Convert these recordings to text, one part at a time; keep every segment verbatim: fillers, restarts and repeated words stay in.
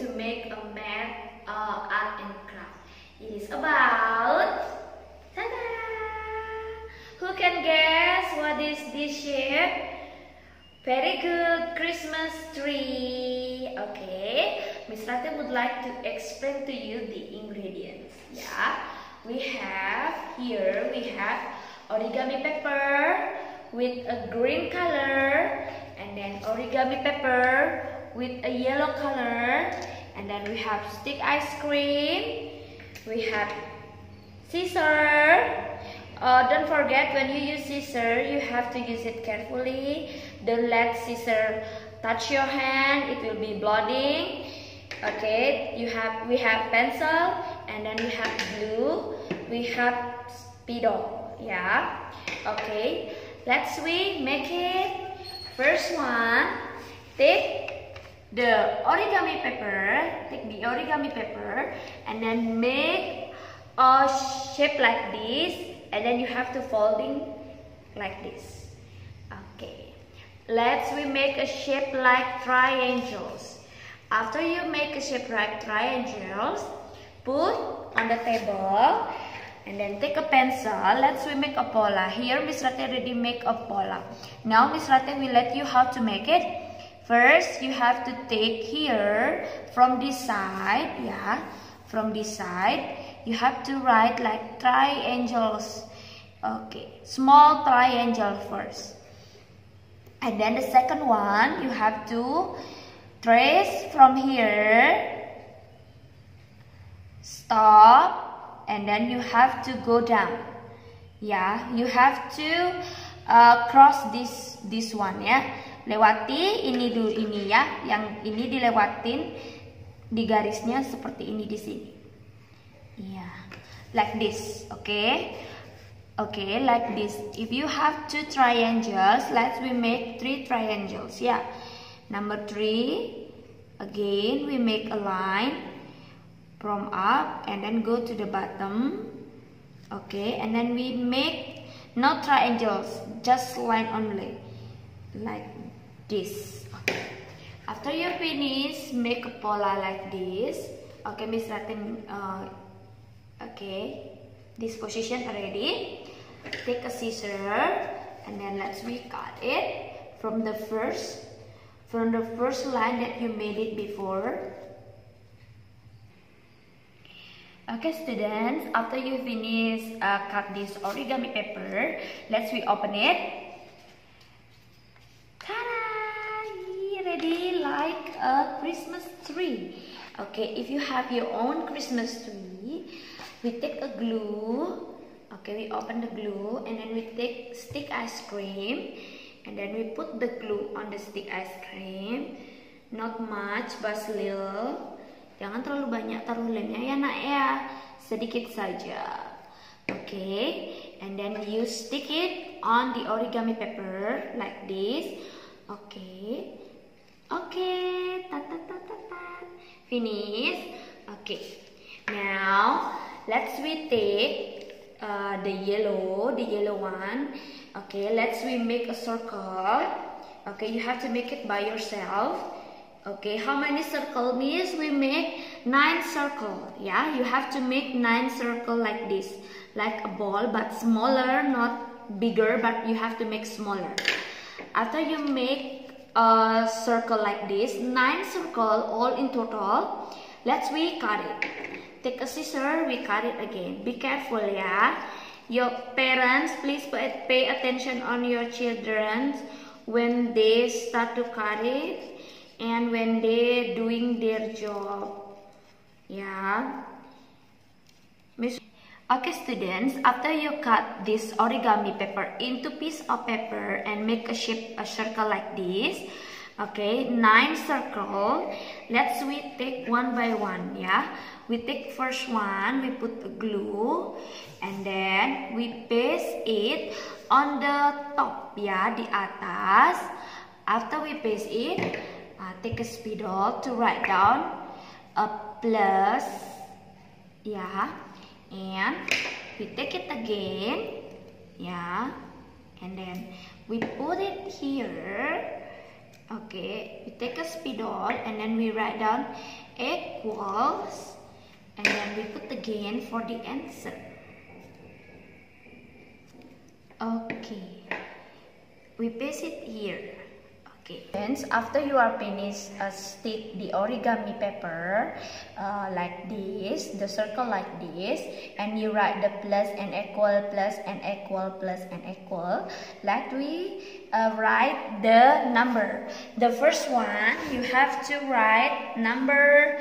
to make a math uh, art and craft. It is about, ta-da! Who can guess what is this shape? Very good, Christmas tree. Okay, Miss Rate would like to explain to you the ingredients. Yeah, we have here we have origami paper with a green color, and then origami paper with a yellow color, and then we have stick ice cream. We have scissor. Uh, don't forget, when you use scissor, you have to use it carefully. Don't let scissor touch your hand; it will be blooding. Okay, you have we have pencil, and then we have glue. We have spidol. Yeah. Okay, let's we make it. First one, take the origami paper. Take the origami paper, and then make a shape like this. And then you have to folding like this. Okay, let's we make a shape like triangles. After you make a shape like triangles, put on the table, and then take a pencil. Let's we make a pola. Here Miss Rate already make a pola. Now Miss Rate will let you how to make it. First you have to take here from this side, yeah, from this side. You have to write like triangles. Okay, small triangle first. And then the second one, you have to trace from here. Stop. And then you have to go down. Yeah, you have to uh, cross this this one ya. Lewati ini dulu ini ya. Yang ini dilewatin di garisnya seperti ini di sini. Yeah, like this, okay? Okay, like this. If you have two triangles, let's we make three triangles, yeah. Number three, again we make a line from up and then go to the bottom. Okay, and then we make no triangles, just line only, like this. Okay. After you finish, make a pola like this. Okay, Miss Ratin. Uh, Okay, this position already. Take a scissor, and then let's we cut it from the first from the first line that you made it before. Okay, students, after you finish uh, cut this origami paper, let's we open it. Ta-da! Ready like a Christmas tree. Okay, if you have your own Christmas tree, we take a glue. Okay, we open the glue, and then we take stick ice cream, and then we put the glue on the stick ice cream. Not much, but little. Jangan terlalu banyak taruh lemnya ya nak ya, sedikit saja. Okay, and then you stick it on the origami paper like this. Okay, okay, ta ta ta ta ta. Finish. Okay, now let's we take uh, the yellow, the yellow one. Okay, let's we make a circle. Okay, you have to make it by yourself. Okay, how many circle means we make nine circle. Yeah, you have to make nine circle like this, like a ball but smaller, not bigger, but you have to make smaller. After you make a circle like this, nine circle all in total, let's we cut it. Take a scissor, we cut it again. Be careful, yeah. Your parents, please pay attention on your children when they start to cut it and when they doing their job. Yeah. Miss. Okay, students, after you cut this origami paper into piece of paper and make a shape, a circle like this. Okay, nine circle. Let's we take one by one, yeah. We take first one, we put a glue, and then we paste it on the top, ya, di atas. After we paste it, uh, take a spidol to write down a plus, ya, and we take it again, ya, and then we put it here, Okay, we take a spidol and then we write down equals and then we put again for the answer. Okay, we paste it here. Okay, friends, after you are finished, uh, stick the origami paper uh, like this, the circle like this, and you write the plus and equal, plus and equal, plus and equal, like we uh, write the number. The first one, you have to write number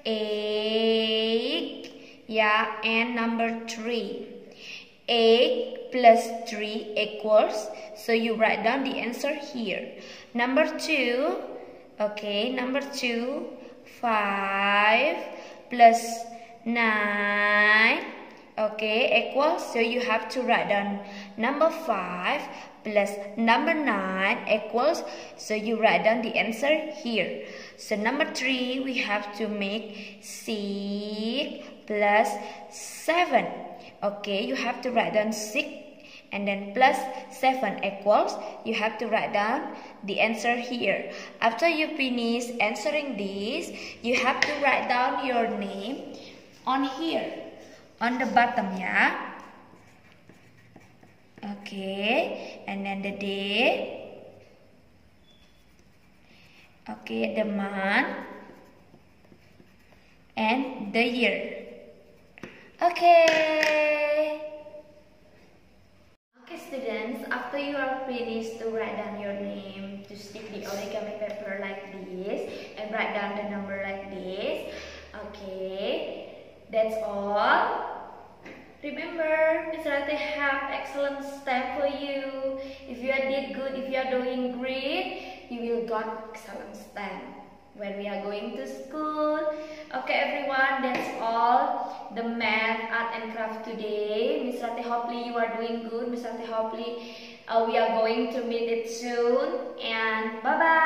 eight, yeah, and number three. eight plus three equals, so you write down the answer here. Number two, okay, number two, five plus nine, okay, equals, so you have to write down number five plus number nine equals, so you write down the answer here. So number three, we have to make six plus seven. Okay, you have to write down six and then plus seven equals, you have to write down the answer here. After you finish answering this, you have to write down your name on here, on the bottom, yeah. Okay, and then the day, okay, the month, and the year. Okay. Okay, students, after you are finished to write down your name, to stick the origami paper like this, and write down the number like this. Okay, that's all. Remember, Miss Rati have excellent step for you. If you are did good, if you are doing great, you will got excellent step when we are going to school. Okay, everyone, that's all the math, art and craft today. Miss Rati, hopefully you are doing good. Miss Rati, hopefully uh, we are going to meet it soon. And bye bye.